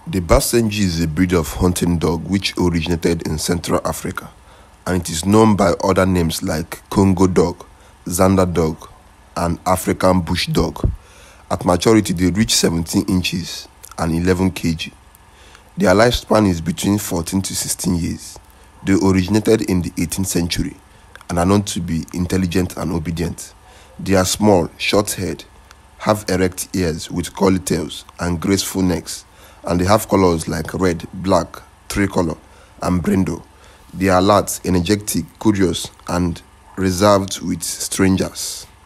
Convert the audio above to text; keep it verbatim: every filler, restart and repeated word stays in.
The Basenji is a breed of hunting dog which originated in Central Africa, and it is known by other names like Congo dog, Zander dog, and African bush dog. At maturity, they reach seventeen inches and eleven kilograms. Their lifespan is between fourteen to sixteen years. They originated in the eighteenth century and are known to be intelligent and obedient. They are small, short-haired, have erect ears with curly tails and graceful necks, and they have colors like red, black, tricolor, and brindle. They are alert, energetic, curious, and reserved with strangers.